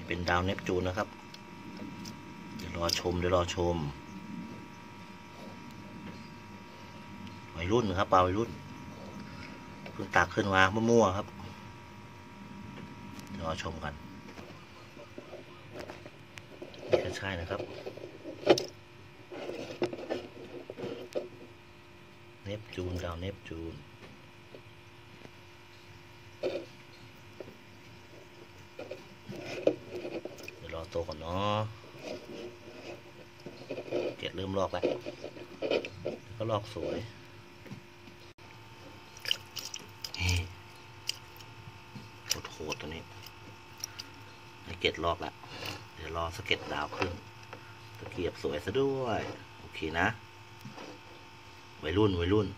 เป็นดาวเนปจูนนะครับเดี๋ยวรอชมวัยรุ่นครับปลาวัยรุ่นเพิ่งตักขึ้นมามั่วๆครับเดี๋ยวรอชมกันนี่ก็ใช่นะครับเนปจูนดาวเนปจูนเดี๋ยวรอโตก่อนเนาะเกล็ดเริ่มลอกแล้วก็ลอกสวยโหดตัวนี้เกล็ดลอกแล้วเดี๋ยวรอสเก็ตดาวขึ้นตะเกียบสวยซะด้วยโอเคนะวัยรุ่น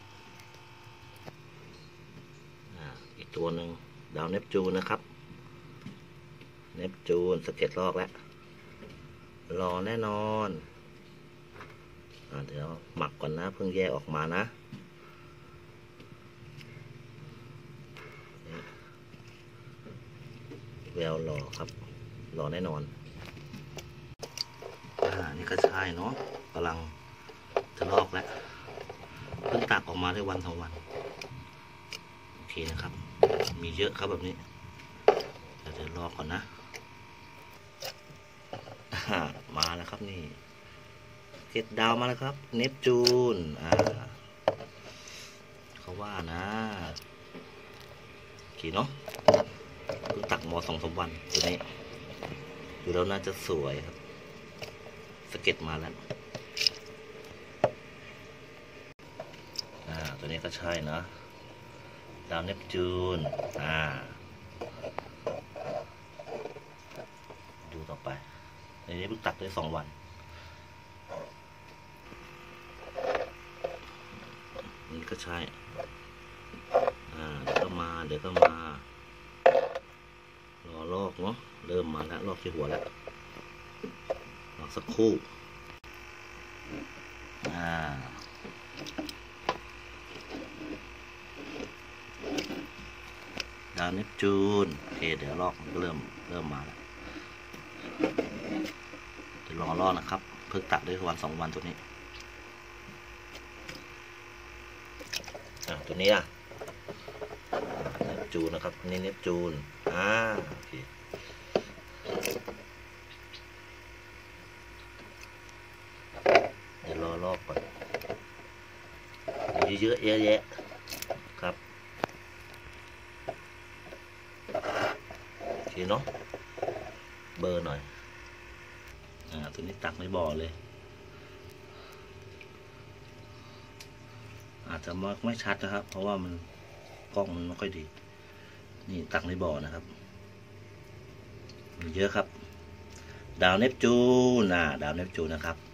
อีกตัวหนึ่งดาวเนปจูนนะครับเนปจูนสเก็ตลอกแล้วรอแน่นอนเดี๋ยวหมักก่อนนะเพิ่งแยกออกมานะแววรอครับรอแน่นอนนี่ก็ใช่เนาะกำลังจะลอกแล้วเพิ่งตักออกมาได้วัน2 วันโอเคนะครับมีเยอะครับแบบนี้เดี๋ยวลอกก่อนนะมาแล้วครับนี่เกล็ดดาวมาแล้วครับเนปจูนเขาว่านะโอเคเนาะเพิ่งตักมา2-3 วันตัวนี้ดูแล้วน่าจะสวยครับสเก็ตมาแล้วตัวนี้ก็ใช่นะดาวเนปจูนดูต่อไปในนี้เพิ่งตักได้2 วันนี่ก็ใช่เดี๋ยวก็มารอลอกเนาะเริ่มมาแล้วลอกที่หัวแล้วรอสักครู่ดาวเนปจูนโอเคเดี๋ยวลอกมันก็เริ่มมาแล้วเดี๋ยวรอลอกนะครับเพิ่งตักได้1-2 วันตัวนี้ตัวนี้เนปจูนนะครับนี่เนปจูนโอเคเดี๋ยวรอลอกก่อนเยอะแยะครับโอเคเนาะเบอร์หน่อยตัวนี้ตักในบ่อเลยอาจจะไม่ชัดนะครับเพราะว่ามันกล้องมันไม่ค่อยดีนี่ตักในบ่อนะครับมีเยอะครับดาวเนปจูนดาวเนปจูนนะครับ